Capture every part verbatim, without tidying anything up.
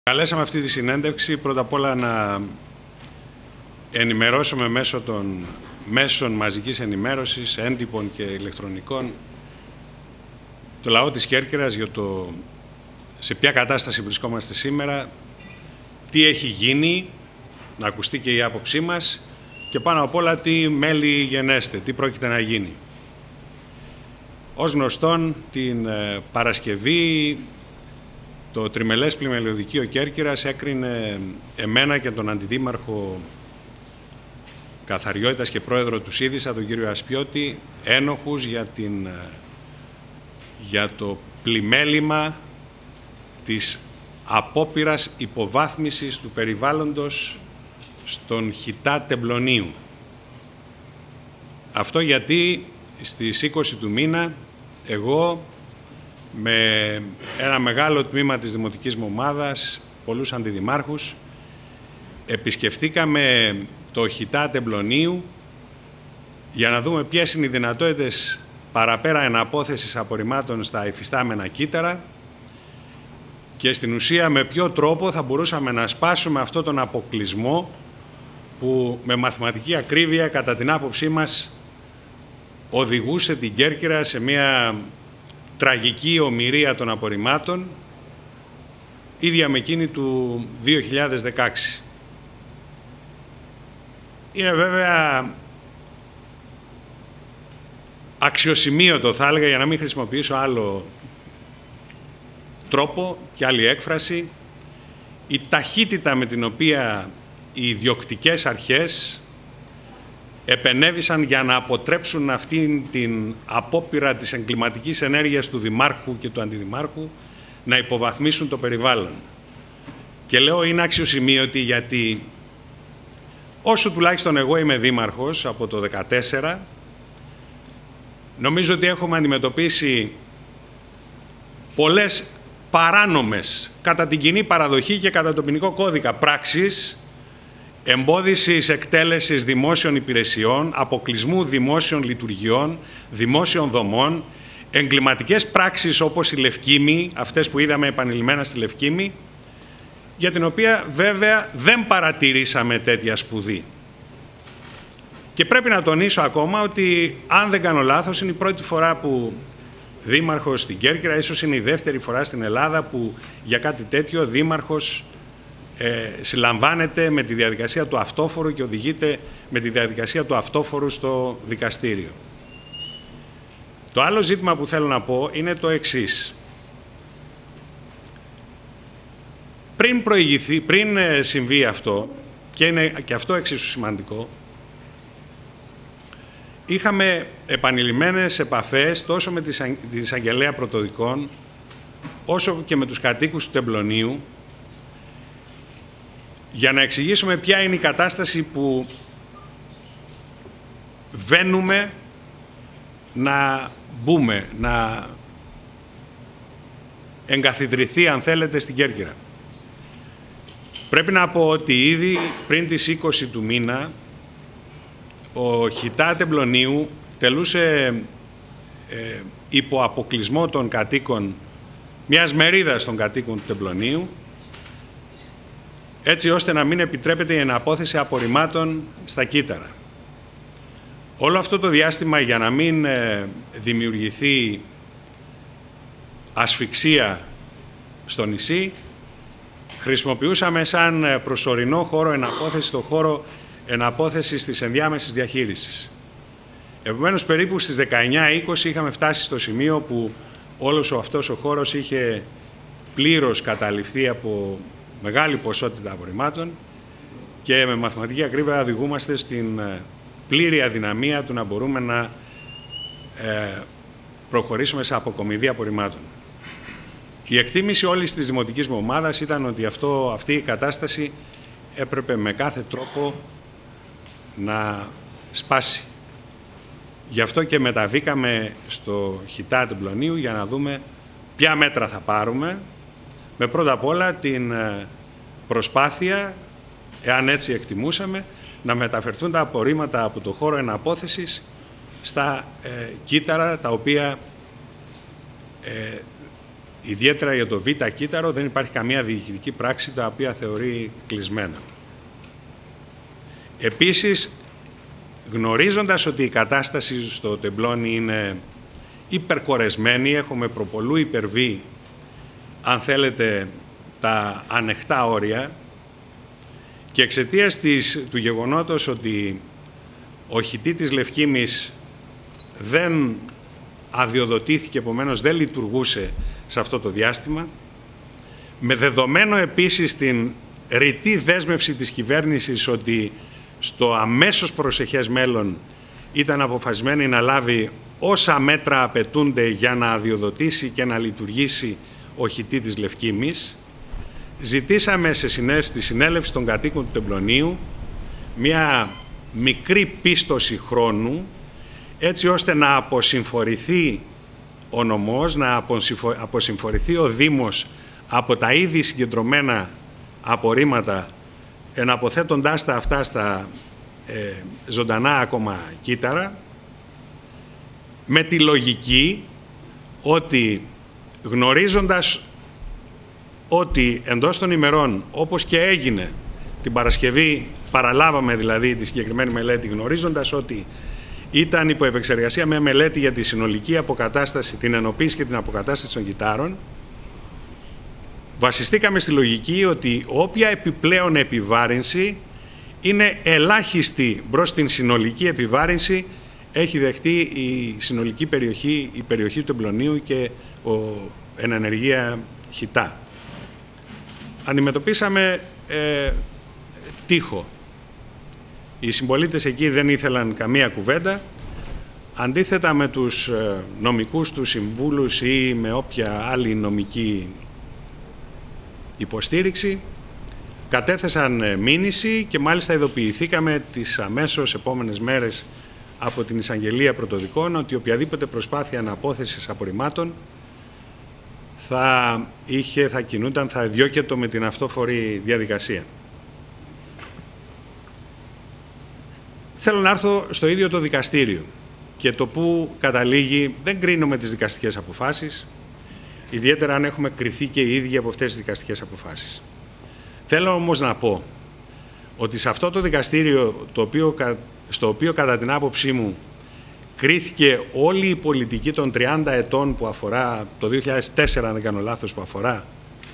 Καλέσαμε αυτή τη συνέντευξη πρώτα απ' όλα να ενημερώσουμε μέσω των μέσων μαζικής ενημέρωσης, έντυπων και ηλεκτρονικών, το λαό της Κέρκυρας για το σε ποια κατάσταση βρισκόμαστε σήμερα, τι έχει γίνει, να ακουστεί και η άποψή μας και πάνω απ' όλα τι μέλη γενέστε, τι πρόκειται να γίνει. Ως γνωστόν, την Παρασκευή το Τριμελές Πλημελιωδικείο Κέρκυρας έκρινε εμένα και τον Αντιδήμαρχο Καθαριότητας και Πρόεδρο του ΣΥΔΙΣΑ, τον κύριο Ασπιώτη, ένοχους για, την, για το πλημέλημα της απόπειρας υποβάθμισης του περιβάλλοντος στον Χιτά Τεμπλονίου. Αυτό γιατί στις είκοσι του μήνα εγώ με ένα μεγάλο τμήμα της Δημοτικής μου ομάδας, πολλούς αντιδημάρχους, επισκεφτήκαμε το Χιτά Τεμπλονίου για να δούμε ποιες είναι οι δυνατότητες παραπέρα εναπόθεσης απορριμμάτων στα υφιστάμενα κύτταρα και στην ουσία με ποιο τρόπο θα μπορούσαμε να σπάσουμε αυτόν τον αποκλεισμό που με μαθηματική ακρίβεια, κατά την άποψή μας, οδηγούσε την Κέρκυρα σε μια τραγική ομηρία των απορριμμάτων, ίδια με εκείνη του δύο χιλιάδες δεκαέξι. Είναι βέβαια αξιοσημείωτο, θα έλεγα, για να μην χρησιμοποιήσω άλλο τρόπο και άλλη έκφραση, η ταχύτητα με την οποία οι ιδιοκτικές αρχές επενέβησαν για να αποτρέψουν αυτήν την απόπειρα της εγκληματικής ενέργειας του Δημάρχου και του Αντιδημάρχου να υποβαθμίσουν το περιβάλλον. Και λέω είναι αξιοσημείωτη γιατί όσο τουλάχιστον εγώ είμαι δήμαρχος από το δύο χιλιάδες δεκατέσσερα, νομίζω ότι έχουμε αντιμετωπίσει πολλές παράνομες κατά την κοινή παραδοχή και κατά τον ποινικό κώδικα πράξεις εμπόδισης εκτέλεσης δημόσιων υπηρεσιών, αποκλεισμού δημόσιων λειτουργιών, δημόσιων δομών, εγκληματικές πράξεις όπως η Λευκήμη, αυτές που είδαμε επανειλημμένα στη Λευκήμη, για την οποία βέβαια δεν παρατηρήσαμε τέτοια σπουδή. Και πρέπει να τονίσω ακόμα ότι, αν δεν κάνω λάθος, είναι η πρώτη φορά που δήμαρχος στην Κέρκυρα, ίσως είναι η δεύτερη φορά στην Ελλάδα που για κάτι τέτοιο δήμαρχος Ε, συλλαμβάνεται με τη διαδικασία του αυτόφορου και οδηγείται με τη διαδικασία του αυτόφορου στο δικαστήριο. Το άλλο ζήτημα που θέλω να πω είναι το εξής. Πριν προηγηθεί, πριν συμβεί αυτό, και είναι και αυτό εξίσου σημαντικό, είχαμε επανειλημμένες επαφές τόσο με τη εισαγγελέα πρωτοδικών, όσο και με τους κατοίκους του Τεμπλονίου, για να εξηγήσουμε ποια είναι η κατάσταση που βαίνουμε να μπούμε, να εγκαθιδρυθεί, αν θέλετε, στην Κέρκυρα. Πρέπει να πω ότι ήδη πριν τις είκοσι του μήνα ο Χιτά Τεμπλονίου τελούσε ε, υπό αποκλεισμό των κατοίκων, μιας μερίδας των κατοίκων του Τεμπλονίου, έτσι ώστε να μην επιτρέπεται η εναπόθεση απορριμμάτων στα κύτταρα. Όλο αυτό το διάστημα, για να μην ε, δημιουργηθεί ασφυξία στο νησί, χρησιμοποιούσαμε σαν προσωρινό χώρο εναπόθεση το χώρο εναπόθεσης της ενδιάμεσης διαχείρισης. Επομένως, περίπου στις δεκαεννιά είκοσι είχαμε φτάσει στο σημείο που όλος αυτός ο χώρος είχε πλήρως καταληφθεί από μεγάλη ποσότητα απορριμμάτων και με μαθηματική ακρίβεια οδηγούμαστε στην πλήρη αδυναμία του να μπορούμε να ε, προχωρήσουμε σε αποκομιδή απορριμμάτων. Η εκτίμηση όλης της δημοτικής μου ομάδας ήταν ότι αυτό, αυτή η κατάσταση έπρεπε με κάθε τρόπο να σπάσει. Γι' αυτό και μεταβήκαμε στο Χιτά Τεμπλονίου για να δούμε ποια μέτρα θα πάρουμε, με πρώτα απ' όλα την προσπάθεια, εάν έτσι εκτιμούσαμε, να μεταφερθούν τα απορρίμματα από το χώρο εναπόθεσης στα ε, κύτταρα, τα οποία ε, ιδιαίτερα για το Β κύτταρο δεν υπάρχει καμία διοικητική πράξη τα οποία θεωρεί κλεισμένα. Επίσης, γνωρίζοντας ότι η κατάσταση στο τεμπλόνι είναι υπερκορεσμένη, έχουμε προπολού υπερβεί, αν θέλετε, τα ανεκτά όρια και εξαιτίας της, του γεγονότος ότι ο χυτή της Λευκήμης δεν αδειοδοτήθηκε, επομένως δεν λειτουργούσε σε αυτό το διάστημα, με δεδομένο επίσης την ρητή δέσμευση της κυβέρνησης ότι στο αμέσως προσεχές μέλλον ήταν αποφασισμένη να λάβει όσα μέτρα απαιτούνται για να αδειοδοτήσει και να λειτουργήσει ο χυτή της Λευκήμης, ζητήσαμε σε συνέ... στη συνέλευση των κατοίκων του Τεμπλονίου μια μικρή πίστοση χρόνου, έτσι ώστε να αποσυμφορηθεί ο νομός, να αποσυμφορηθεί ο Δήμος από τα ήδη συγκεντρωμένα απορρίμματα, εναποθέτοντάς τα αυτά στα ε, ζωντανά ακόμα κύτταρα, με τη λογική ότι γνωρίζοντας ότι εντός των ημερών, όπως και έγινε την Παρασκευή, παραλάβαμε δηλαδή τη συγκεκριμένη μελέτη, γνωρίζοντας ότι ήταν υπό επεξεργασία μια μελέτη για τη συνολική αποκατάσταση, την ενοποίηση και την αποκατάσταση των κυττάρων, βασιστήκαμε στη λογική ότι όποια επιπλέον επιβάρυνση είναι ελάχιστη προς την συνολική επιβάρυνση έχει δεχτεί η συνολική περιοχή, η περιοχή του Τεμπλονίου και ο, εν ενεργεία χυτά. Αντιμετωπίσαμε ε, τείχο. Οι συμπολίτες εκεί δεν ήθελαν καμία κουβέντα. Αντίθετα με τους ε, νομικούς τους συμβούλους ή με όποια άλλη νομική υποστήριξη, κατέθεσαν ε, μήνυση και μάλιστα ειδοποιηθήκαμε τις αμέσως επόμενες μέρες από την Εισαγγελία Πρωτοδικών ότι οποιαδήποτε προσπάθεια αναπόθεσης απορριμμάτων θα, είχε, θα κινούνταν, θα διώκετο με την αυτόφορη διαδικασία. Θέλω να έρθω στο ίδιο το δικαστήριο και το που καταλήγει, δεν κρίνω με τις δικαστικές αποφάσεις, ιδιαίτερα αν έχουμε κριθεί και οι ίδιοι από αυτές τις δικαστικές αποφάσεις. Θέλω όμως να πω ότι σε αυτό το δικαστήριο, το οποίο, στο οποίο κατά την άποψή μου κρίθηκε όλη η πολιτική των τριάντα ετών που αφορά, το δύο χιλιάδες τέσσερα αν δεν κάνω λάθος, που αφορά,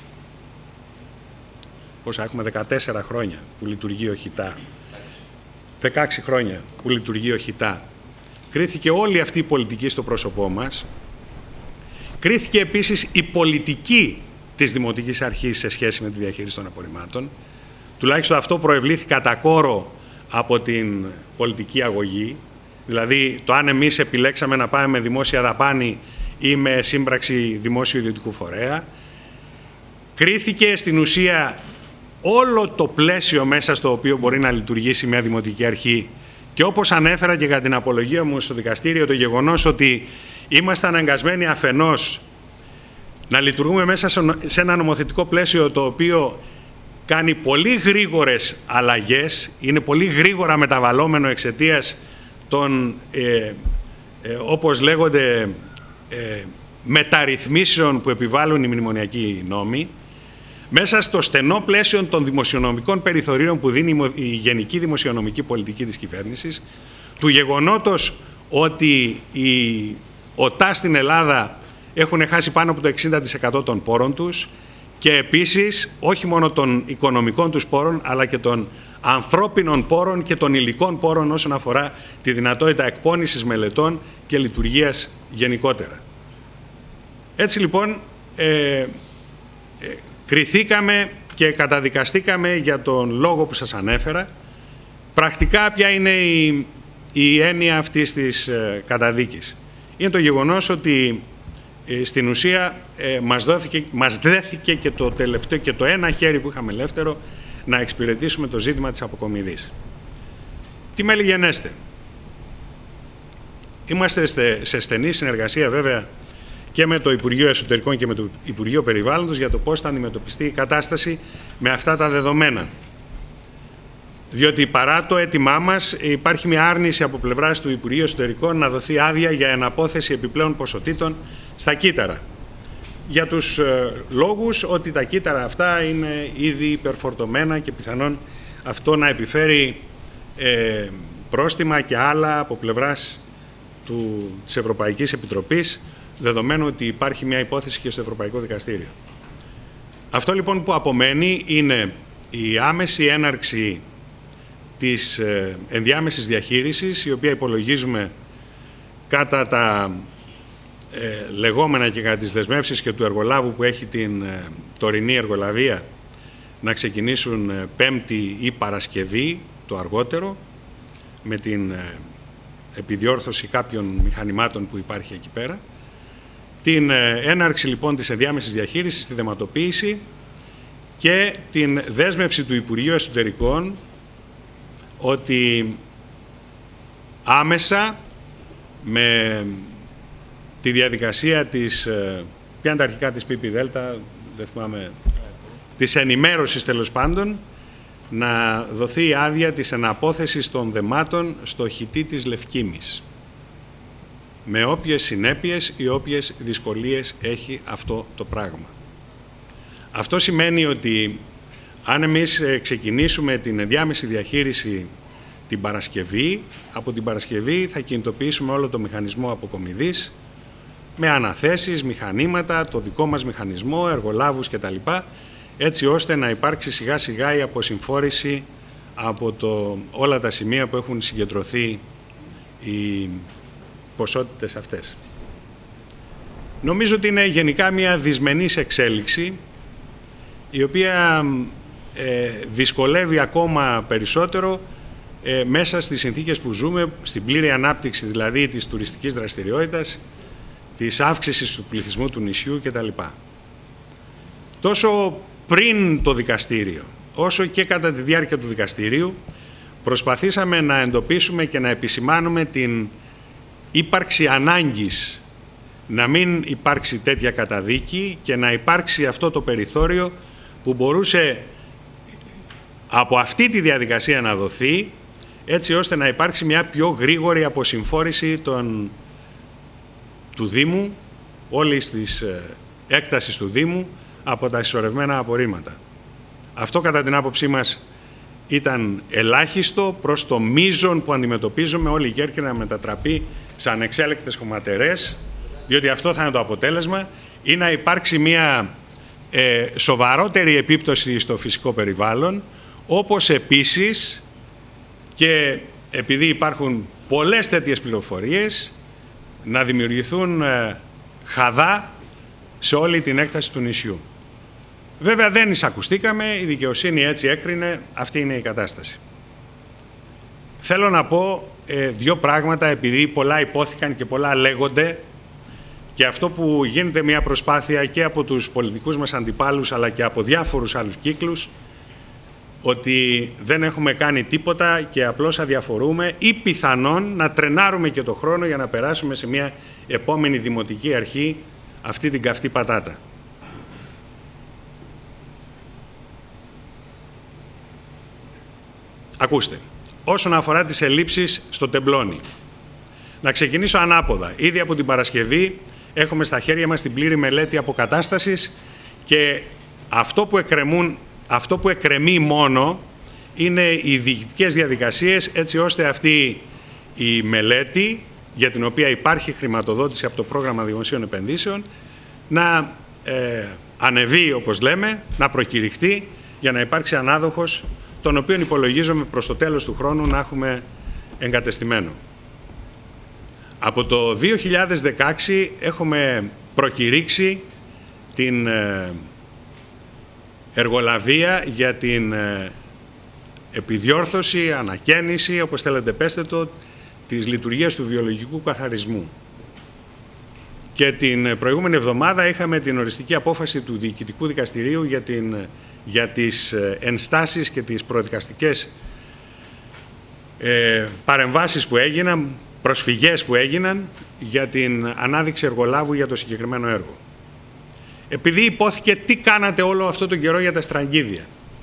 πόσα έχουμε, δεκατέσσερα χρόνια που λειτουργεί ο χυτά, δεκαέξι χρόνια που λειτουργεί ο χυτά, κρίθηκε όλη αυτή η πολιτική στο πρόσωπό μας, κρίθηκε επίσης η πολιτική της Δημοτικής Αρχής σε σχέση με τη διαχείριση των απορριμμάτων, τουλάχιστον αυτό προευλήθη κατά κόρο από την πολιτική αγωγή, δηλαδή το αν εμείς επιλέξαμε να πάμε με δημόσια δαπάνη ή με σύμπραξη δημόσιο ιδιωτικού φορέα. Κρίθηκε στην ουσία όλο το πλαίσιο μέσα στο οποίο μπορεί να λειτουργήσει μια δημοτική αρχή και όπως ανέφερα και κατά την απολογία μου στο δικαστήριο, το γεγονός ότι είμαστε αναγκασμένοι αφενός να λειτουργούμε μέσα σε ένα νομοθετικό πλαίσιο το οποίο κάνει πολύ γρήγορες αλλαγές, είναι πολύ γρήγορα μεταβαλλόμενο εξαιτίας των, ε, ε, όπως λέγονται, ε, μεταρρυθμίσεων που επιβάλλουν οι μνημονιακοί νόμοι, μέσα στο στενό πλαίσιο των δημοσιονομικών περιθωρίων που δίνει η γενική δημοσιονομική πολιτική της κυβέρνησης, του γεγονότος ότι οι ΟΤΑ στην Ελλάδα έχουν χάσει πάνω από το εξήντα τοις εκατό των πόρων τους και επίσης όχι μόνο των οικονομικών τους πόρων, αλλά και των ανθρώπινων πόρων και των υλικών πόρων όσον αφορά τη δυνατότητα εκπώνησης μελετών και λειτουργίας γενικότερα. Έτσι λοιπόν, ε, ε, κριθήκαμε και καταδικαστήκαμε για τον λόγο που σας ανέφερα. Πρακτικά ποια είναι η, η έννοια αυτής της ε, καταδίκης. Είναι το γεγονός ότι ε, στην ουσία ε, μας, δόθηκε, μας δέθηκε και το τελευταίο και το ένα χέρι που είχαμε ελεύθερο να εξυπηρετήσουμε το ζήτημα της αποκομιδής. Τι μέλη γενέστε. Είμαστε σε στενή συνεργασία βέβαια και με το Υπουργείο Εσωτερικών και με το Υπουργείο Περιβάλλοντος για το πώς θα αντιμετωπιστεί η κατάσταση με αυτά τα δεδομένα. Διότι παρά το αίτημά μας υπάρχει μια άρνηση από πλευράς του Υπουργείου Εσωτερικών να δοθεί άδεια για εναπόθεση επιπλέον ποσοτήτων στα κύτταρα. για τους ε, λόγους ότι τα κύτταρα αυτά είναι ήδη υπερφορτωμένα και πιθανόν αυτό να επιφέρει ε, πρόστιμα και άλλα από πλευράς του, της Ευρωπαϊκής Επιτροπής, δεδομένου ότι υπάρχει μια υπόθεση και στο Ευρωπαϊκό Δικαστήριο. Αυτό λοιπόν που απομένει είναι η άμεση έναρξη της ε, ενδιάμεσης διαχείρισης, η οποία υπολογίζουμε κατά τα ε, λεγόμενα και κατά τις δεσμεύσεις και του εργολάβου που έχει την ε, τωρινή εργολαβία να ξεκινήσουν ε, Πέμπτη ή Παρασκευή το αργότερο, με την ε, επιδιόρθωση κάποιων μηχανημάτων που υπάρχει εκεί πέρα. Την ε, έναρξη λοιπόν της ενδιάμεσης διαχείρισης, τη δεματοποίηση και την δέσμευση του Υπουργείου Εσωτερικών ότι άμεσα με τη διαδικασία της, ποια είναι τα αρχικά της ΠΠΔ, δεν θυμάμαι, της ενημέρωσης τέλος πάντων, να δοθεί η άδεια της εναπόθεσης των δεμάτων στο χυτί της Λευκήμης, με όποιες συνέπειες ή όποιες δυσκολίες έχει αυτό το πράγμα. Αυτό σημαίνει ότι αν εμείς ξεκινήσουμε την ενδιάμεση διαχείριση την Παρασκευή, από την Παρασκευή θα κινητοποιήσουμε όλο το μηχανισμό αποκομιδής με αναθέσεις, μηχανήματα, το δικό μας μηχανισμό, εργολάβους κτλ. Έτσι ώστε να υπάρξει σιγά σιγά η αποσυμφόρηση από το, όλα τα σημεία που έχουν συγκεντρωθεί οι ποσότητες αυτές. Νομίζω ότι είναι γενικά μια δυσμενής εξέλιξη, η οποία ε, δυσκολεύει ακόμα περισσότερο ε, μέσα στις συνθήκες που ζούμε, στην πλήρη ανάπτυξη δηλαδή της τουριστικής δραστηριότητας, της αύξησης του πληθυσμού του νησιού κτλ. Τόσο πριν το δικαστήριο, όσο και κατά τη διάρκεια του δικαστηρίου, προσπαθήσαμε να εντοπίσουμε και να επισημάνουμε την ύπαρξη ανάγκης να μην υπάρξει τέτοια καταδίκη και να υπάρξει αυτό το περιθώριο που μπορούσε από αυτή τη διαδικασία να δοθεί, έτσι ώστε να υπάρξει μια πιο γρήγορη αποσυμφόρηση των, του Δήμου, όλης της ε, έκτασης του Δήμου, από τα συσσωρευμένα απορρίμματα. Αυτό κατά την άποψή μας ήταν ελάχιστο προς το μείζον που αντιμετωπίζουμε όλη η Κέρκυρα να μετατραπεί σε ανεξέλεκτες χωματερές, διότι αυτό θα είναι το αποτέλεσμα, ή να υπάρξει μια ε, σοβαρότερη επίπτωση στο φυσικό περιβάλλον, όπως επίσης και επειδή υπάρχουν πολλές τέτοιες πληροφορίες, να δημιουργηθούν ε, χαδά σε όλη την έκταση του νησιού. Βέβαια δεν εισακουστήκαμε, η δικαιοσύνη έτσι έκρινε, αυτή είναι η κατάσταση. Θέλω να πω ε, δύο πράγματα, επειδή πολλά υπόθηκαν και πολλά λέγονται, και αυτό που γίνεται μια προσπάθεια και από τους πολιτικούς μας αντιπάλους αλλά και από διάφορους άλλους κύκλους, ότι δεν έχουμε κάνει τίποτα και απλώς αδιαφορούμε ή πιθανόν να τρενάρουμε και το χρόνο για να περάσουμε σε μια επόμενη δημοτική αρχή αυτή την καυτή πατάτα. Ακούστε, όσον αφορά τις ελλείψεις στο Τεμπλόνι, να ξεκινήσω ανάποδα. Ήδη από την Παρασκευή έχουμε στα χέρια μας την πλήρη μελέτη αποκατάστασης και αυτό που, εκκρεμούν, αυτό που εκκρεμεί μόνο είναι οι διοικητικές διαδικασίες, έτσι ώστε αυτή η μελέτη, για την οποία υπάρχει χρηματοδότηση από το πρόγραμμα δημοσίων επενδύσεων, να ε, ανεβεί, όπως λέμε, να προκηρυχτεί για να υπάρξει ανάδοχος, τον οποίον υπολογίζουμε προς το τέλος του χρόνου να έχουμε εγκατεστημένο. Από το δύο χιλιάδες δεκαέξι έχουμε προκηρύξει την εργολαβία για την επιδιόρθωση, ανακαίνιση, όπως θέλετε πέστε το, της λειτουργίας του βιολογικού καθαρισμού. Και την προηγούμενη εβδομάδα είχαμε την οριστική απόφαση του Διοικητικού Δικαστηρίου για, την, για τις ενστάσεις και τις προδικαστικές ε, παρεμβάσεις που έγιναν, προσφυγές που έγιναν για την ανάδειξη εργολάβου για το συγκεκριμένο έργο. Επειδή υπόθηκε τι κάνατε όλο αυτό τον καιρό για τα στραγγίδια.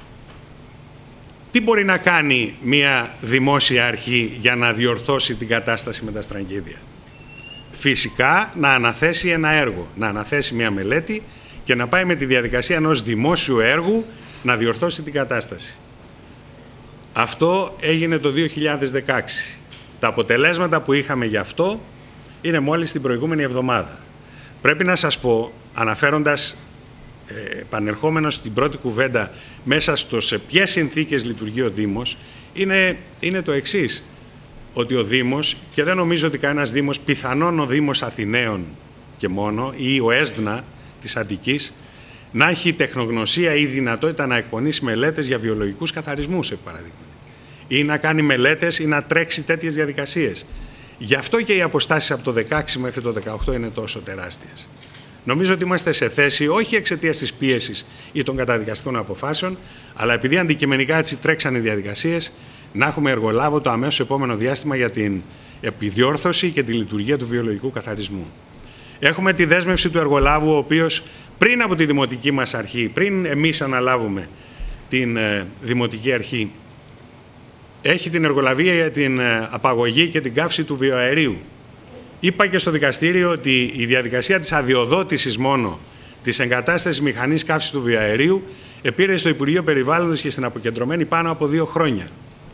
Τι μπορεί να κάνει μια δημόσια αρχή για να διορθώσει την κατάσταση με τα στραγγίδια? φυσικά να αναθέσει ένα έργο, να αναθέσει μια μελέτη και να πάει με τη διαδικασία ενός δημόσιου έργου να διορθώσει την κατάσταση. Αυτό έγινε το δύο χιλιάδες δεκαέξι. Τα αποτελέσματα που είχαμε γι' αυτό είναι μόλις την προηγούμενη εβδομάδα. Πρέπει να σας πω, αναφέροντας, ε, επανερχόμενος στην πρώτη κουβέντα, μέσα στο σε ποιες συνθήκες λειτουργεί ο Δήμος, είναι, είναι το εξής, ότι ο Δήμος, και δεν νομίζω ότι κανένας Δήμος, πιθανόν ο Δήμος Αθηναίων και μόνο, ή ο ΕΣΔΝΑ της Αττικής, να έχει τεχνογνωσία ή δυνατότητα να εκπονήσει μελέτες για βιολογικούς καθαρισμούς, επί παραδείγματι, ή να κάνει μελέτες ή να τρέξει τέτοιες διαδικασίες. Γι' αυτό και οι αποστάσεις από το δεκαέξι μέχρι το δεκαοκτώ είναι τόσο τεράστιες. Νομίζω ότι είμαστε σε θέση, όχι εξαιτίας της πίεσης ή των καταδικαστικών αποφάσεων, αλλά επειδή αντικειμενικά έτσι τρέξαν οι διαδικασίες, να έχουμε εργολάβο το αμέσως επόμενο διάστημα για την επιδιόρθωση και τη λειτουργία του βιολογικού καθαρισμού. Έχουμε τη δέσμευση του εργολάβου, ο οποίος πριν από τη δημοτική μας αρχή, πριν εμείς αναλάβουμε την ε, δημοτική αρχή, έχει την εργολαβία για την ε, απαγωγή και την καύση του βιοαερίου. Είπα και στο δικαστήριο ότι η διαδικασία της αδειοδότησης μόνο της εγκατάστασης μηχανής καύσης του βιοαερίου επήρε στο Υπουργείο Περιβάλλοντος και στην αποκεντρωμένη πάνω από δύο χρόνια.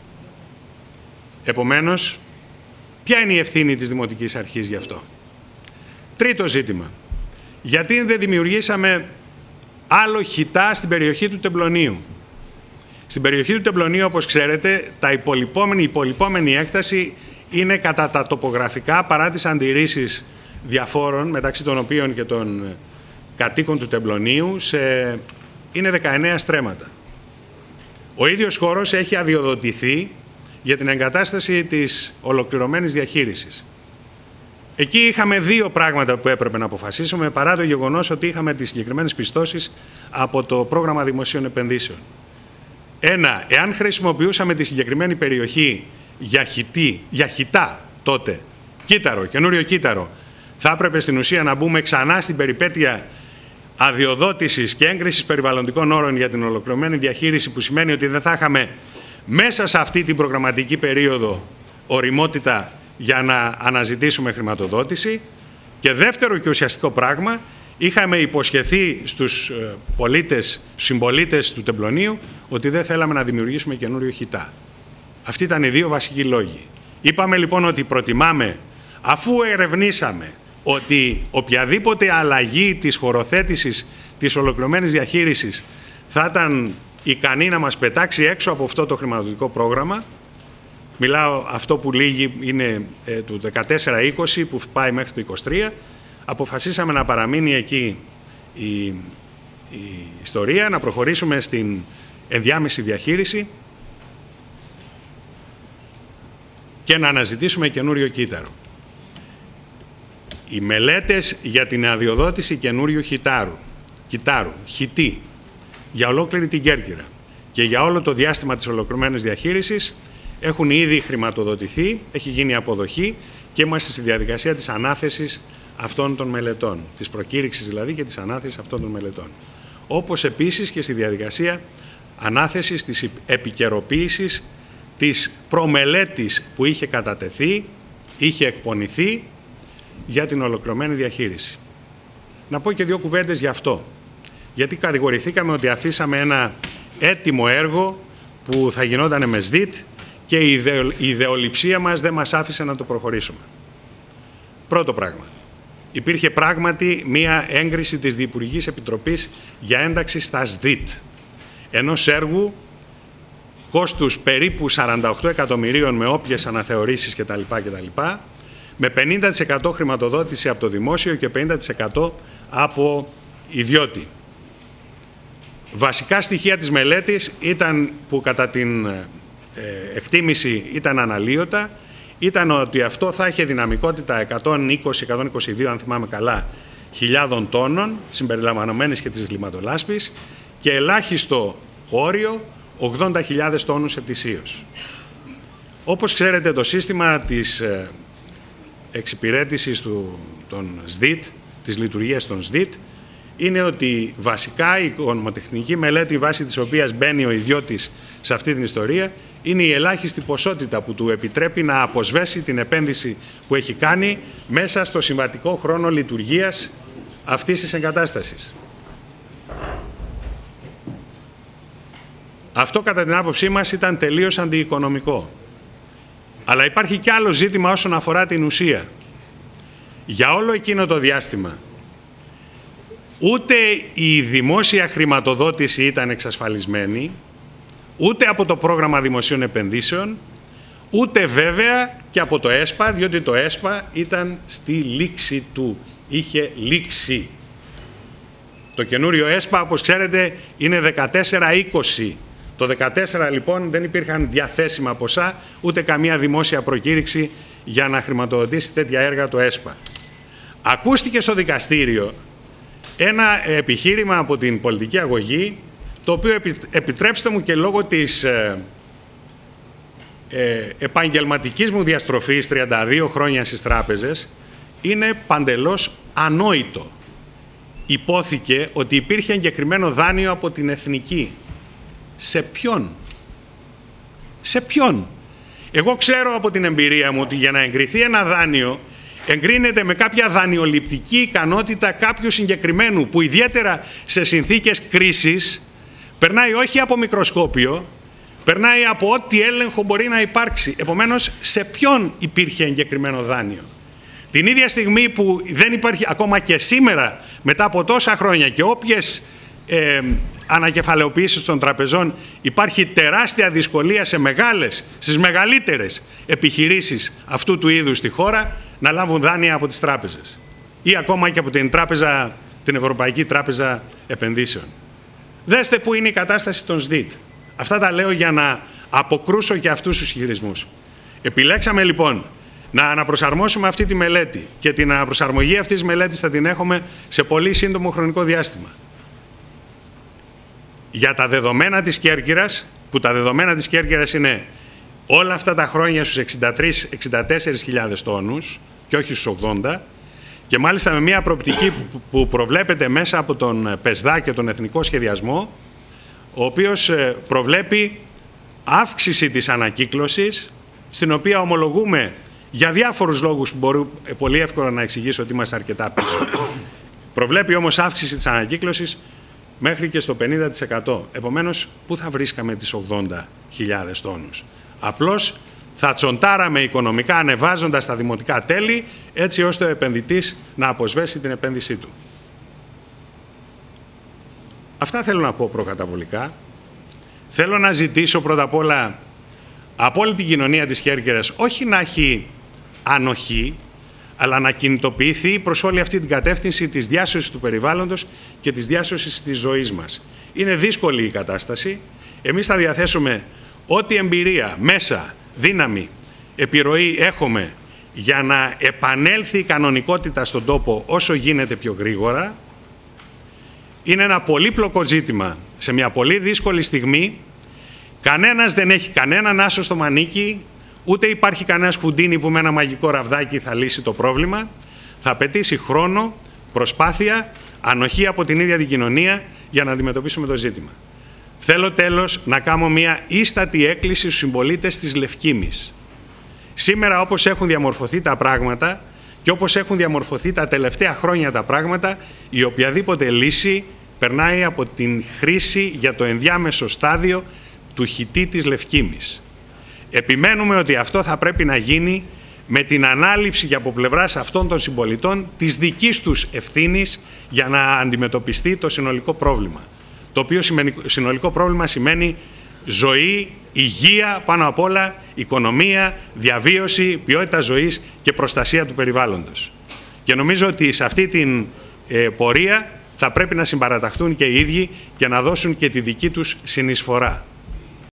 Επομένως, ποια είναι η ευθύνη της Δημοτικής Αρχής γι' αυτό? Τρίτο ζήτημα. Γιατί δεν δημιουργήσαμε άλλο χιτά στην περιοχή του Τεμπλονίου? Στην περιοχή του Τεμπλονίου, όπως ξέρετε, τα υπολοιπόμενη, η υπολοιπόμενη έκταση είναι κατά τα τοπογραφικά, παρά τις αντιρρήσεις διαφόρων, μεταξύ των οποίων και των κατοίκων του Τεμπλονίου, σε... είναι δεκαεννέα στρέμματα. Ο ίδιος χώρος έχει αδειοδοτηθεί για την εγκατάσταση της ολοκληρωμένης διαχείρισης. Εκεί είχαμε δύο πράγματα που έπρεπε να αποφασίσουμε, παρά το γεγονός ότι είχαμε τις συγκεκριμένες πιστώσεις από το πρόγραμμα δημοσίων επενδύσεων. Ένα, εάν χρησιμοποιούσαμε τη συγκεκριμένη περιοχή για, χιτή, για χιτά τότε, κύτταρο, καινούριο κύτταρο, θα έπρεπε στην ουσία να μπούμε ξανά στην περιπέτεια αδειοδότησης και έγκρισης περιβαλλοντικών όρων για την ολοκληρωμένη διαχείριση, που σημαίνει ότι δεν θα είχαμε μέσα σε αυτή την προγραμματική περίοδο οριμότητα για να αναζητήσουμε χρηματοδότηση. Και δεύτερο και ουσιαστικό πράγμα, είχαμε υποσχεθεί στους πολίτες, στους συμπολίτες του Τεμπλονίου, ότι δεν θέλαμε να δημιουργήσουμε καινούριο χιτά. Αυτοί ήταν οι δύο βασικοί λόγοι. Είπαμε λοιπόν ότι προτιμάμε, αφού ερευνήσαμε ότι οποιαδήποτε αλλαγή της χωροθέτησης της ολοκληρωμένης διαχείρισης θα ήταν ικανή να μας πετάξει έξω από αυτό το χρηματοδοτικό πρόγραμμα, μιλάω αυτό που λύγει είναι ε, του δεκατέσσερα είκοσι που πάει μέχρι το είκοσι τρία, αποφασίσαμε να παραμείνει εκεί η, η ιστορία, να προχωρήσουμε στην ενδιάμεση διαχείριση και να αναζητήσουμε καινούριο κύτταρο. Οι μελέτες για την αδειοδότηση καινούριου χιτάρου, κυτάρου, χιτή, για ολόκληρη την Κέρκυρα και για όλο το διάστημα της ολοκληρωμένης διαχείρισης έχουν ήδη χρηματοδοτηθεί, έχει γίνει αποδοχή και είμαστε στη διαδικασία της ανάθεσης αυτών των μελετών, της προκήρυξης δηλαδή και της ανάθεσης αυτών των μελετών. Όπως επίσης και στη διαδικασία ανάθεσης της επικαιροποίησης της προμελέτης που είχε κατατεθεί, είχε εκπονηθεί για την ολοκληρωμένη διαχείριση. Να πω και δύο κουβέντες γι' αυτό. Γιατί κατηγορηθήκαμε ότι αφήσαμε ένα έτοιμο έργο που θα γινόταν με ΣΔΙΤ και η ιδεολειψία μας δεν μας άφησε να το προχωρήσουμε. Πρώτο πράγμα. Υπήρχε πράγματι μία έγκριση της Διυπουργικής Επιτροπής για ένταξη στα ΣΔΙΤ, ενός έργου κόστους περίπου σαράντα οκτώ εκατομμυρίων με όποιες αναθεωρήσεις κτλ. κτλ. Με πενήντα τοις εκατό χρηματοδότηση από το δημόσιο και πενήντα τοις εκατό από ιδιώτη. Βασικά στοιχεία της μελέτης ήταν, που κατά την ε, εκτίμηση ήταν αναλύωτα, ήταν ότι αυτό θα είχε δυναμικότητα εκατόν είκοσι με εκατόν είκοσι δύο, αν θυμάμαι καλά, χιλιάδων τόνων, συμπεριλαμβανομένης και της λιματολάσπης, και ελάχιστο όριο ογδόντα χιλιάδες τόνους ετησίως. Όπως ξέρετε, το σύστημα της ε, εξυπηρέτησης του, των ΣΔΙΤ, της λειτουργίας των ΣΔΙΤ, είναι ότι βασικά η οικονομοτεχνική μελέτη βάσει της οποίας μπαίνει ο ιδιώτης σε αυτή την ιστορία είναι η ελάχιστη ποσότητα που του επιτρέπει να αποσβέσει την επένδυση που έχει κάνει μέσα στο συμβατικό χρόνο λειτουργίας αυτής της εγκατάστασης. Αυτό κατά την άποψή μας ήταν τελείως αντιοικονομικό. Αλλά υπάρχει κι άλλο ζήτημα όσον αφορά την ουσία. Για όλο εκείνο το διάστημα, ούτε η δημόσια χρηματοδότηση ήταν εξασφαλισμένη, ούτε από το πρόγραμμα δημοσίων επενδύσεων, ούτε βέβαια και από το ΕΣΠΑ, διότι το ΕΣΠΑ ήταν στη λήξη του, είχε λήξει. Το καινούριο ΕΣΠΑ, όπως ξέρετε, είναι δεκατέσσερα είκοσι. Το δεκατέσσερα λοιπόν δεν υπήρχαν διαθέσιμα ποσά, ούτε καμία δημόσια προκήρυξη για να χρηματοδοτήσει τέτοια έργα το ΕΣΠΑ. Ακούστηκε στο δικαστήριο ένα επιχείρημα από την πολιτική αγωγή, το οποίο επιτρέψτε μου και λόγω της ε, ε, επαγγελματικής μου διαστροφής τριάντα δύο χρόνια στις τράπεζες, είναι παντελώς ανόητο. Υπόθηκε ότι υπήρχε εγκεκριμένο δάνειο από την Εθνική. Σε ποιον? Σε ποιον? Εγώ ξέρω από την εμπειρία μου ότι για να εγκριθεί ένα δάνειο εγκρίνεται με κάποια δανειοληπτική ικανότητα κάποιου συγκεκριμένου που ιδιαίτερα σε συνθήκες κρίσης περνάει όχι από μικροσκόπιο, περνάει από ό,τι έλεγχο μπορεί να υπάρξει. Επομένως, σε ποιον υπήρχε εγκεκριμένο δάνειο? Την ίδια στιγμή που δεν υπάρχει ακόμα και σήμερα, μετά από τόσα χρόνια και όποιες ε, ανακεφαλαιοποιήσεις των τραπεζών, υπάρχει τεράστια δυσκολία σε μεγάλες, στις μεγαλύτερες επιχειρήσεις αυτού του είδους στη χώρα να λάβουν δάνεια από τις τράπεζες ή ακόμα και από την, τράπεζα, την Ευρωπαϊκή Τράπεζα Επενδύσεων. Δέστε που είναι η κατάσταση των ΣΔΙΤ. Αυτά τα λέω για να αποκρούσω και αυτούς τους ισχυρισμούς. Επιλέξαμε λοιπόν να αναπροσαρμόσουμε αυτή τη μελέτη και την αναπροσαρμογή αυτής της μελέτης θα την έχουμε σε πολύ σύντομο χρονικό διάστημα. Για τα δεδομένα της Κέρκυρας, που τα δεδομένα της Κέρκυρας είναι όλα αυτά τα χρόνια στους εξήντα τρεις με εξήντα τέσσερις χιλιάδες τόνους και όχι στους ογδόντα, και μάλιστα με μια προοπτική που προβλέπεται μέσα από τον ΠΕΣΔΑ και τον Εθνικό Σχεδιασμό, ο οποίος προβλέπει αύξηση της ανακύκλωσης, στην οποία ομολογούμε για διάφορους λόγους που μπορώ πολύ εύκολα να εξηγήσω ότι είμαστε αρκετά πίσω. Προβλέπει όμως αύξηση της ανακύκλωσης μέχρι και στο πενήντα τοις εκατό. Επομένως, πού θα βρίσκαμε τις ογδόντα χιλιάδες τόνους? Απλώς θα τσοντάραμε οικονομικά ανεβάζοντας τα δημοτικά τέλη, έτσι ώστε ο επενδυτής να αποσβέσει την επένδυσή του. Αυτά θέλω να πω προκαταβολικά. Θέλω να ζητήσω πρώτα απ' όλα από όλη την κοινωνία της Κέρκυρας όχι να έχει ανοχή, αλλά να κινητοποιηθεί προς όλη αυτή την κατεύθυνση της διάσωσης του περιβάλλοντος και της διάσωσης της ζωής μας. Είναι δύσκολη η κατάσταση. Εμείς θα διαθέσουμε ό,τι εμπειρία, μέσα, δύναμη, επιρροή έχουμε για να επανέλθει η κανονικότητα στον τόπο όσο γίνεται πιο γρήγορα. Είναι ένα πολύπλοκο ζήτημα σε μια πολύ δύσκολη στιγμή. Κανένας δεν έχει κανέναν άσο στο μανίκι, ούτε υπάρχει κανένας κουντίνι που με ένα μαγικό ραβδάκι θα λύσει το πρόβλημα. Θα απαιτήσει χρόνο, προσπάθεια, ανοχή από την ίδια την κοινωνία για να αντιμετωπίσουμε το ζήτημα. Θέλω τέλος να κάνω μια ίστατη έκκληση στους συμπολίτες της Λευκήμης. Σήμερα, όπως έχουν διαμορφωθεί τα πράγματα και όπως έχουν διαμορφωθεί τα τελευταία χρόνια τα πράγματα, η οποιαδήποτε λύση περνάει από την χρήση για το ενδιάμεσο στάδιο του χιτή της Λευκήμης. Επιμένουμε ότι αυτό θα πρέπει να γίνει με την ανάληψη και από πλευράς αυτών των συμπολιτών της δικής τους ευθύνης για να αντιμετωπιστεί το συνολικό πρόβλημα. Το οποίο συνολικό πρόβλημα σημαίνει ζωή, υγεία, πάνω απ' όλα οικονομία, διαβίωση, ποιότητα ζωής και προστασία του περιβάλλοντος. Και νομίζω ότι σε αυτή την ε, πορεία θα πρέπει να συμπαραταχθούν και οι ίδιοι και να δώσουν και τη δική τους συνεισφορά.